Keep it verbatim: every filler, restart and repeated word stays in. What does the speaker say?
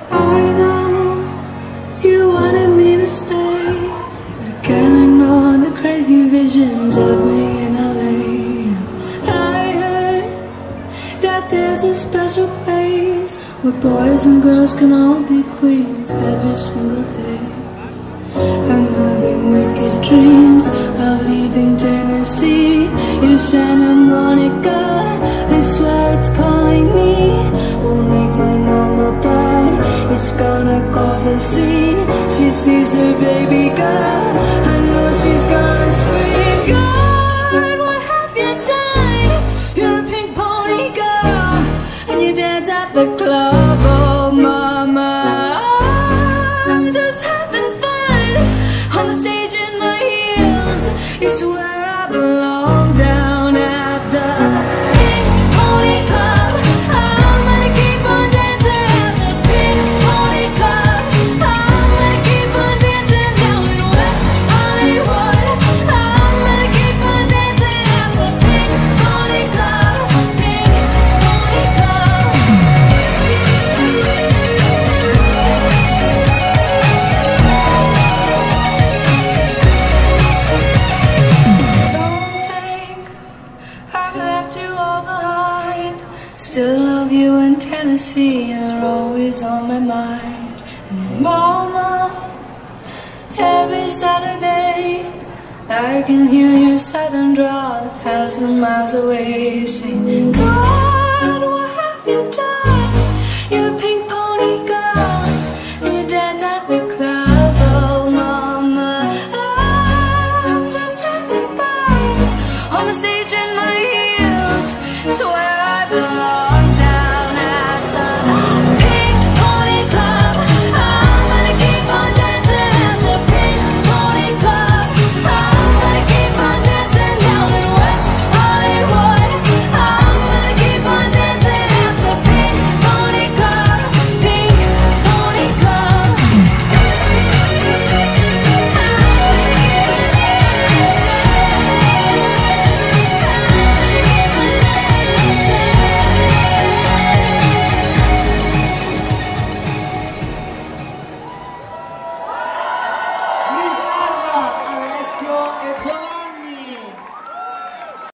I know you wanted me to stay, but I can't ignore the crazy visions of me in L A. I heard that there's a special place where boys and girls can all be queens every single day. I'm having wicked dreams of leaving Tennessee. You Santa Monica, I swear it's calling me. Won't make my mama proud, it's gonna cause a scene. She sees her baby girl, I know she's gonna scream. God, what have you done? You're a pink pony girl, and you dance at the club. Oh mama, I'm just having fun on the stage in my heels. It's where I belong, down at the Pink Pony Club. I'm gonna keep on dancing at the Pink Pony Club. I'm gonna keep on dancing down in West Hollywood. I'm gonna keep on dancing at the Pink Pony Club. Pink Pony Club. Don't think I've left you all behind. Still love you in Tennessee, you're always on my mind. And mama, every Saturday I can hear your southern drawl a thousand miles away, saying, God, what have you done? You're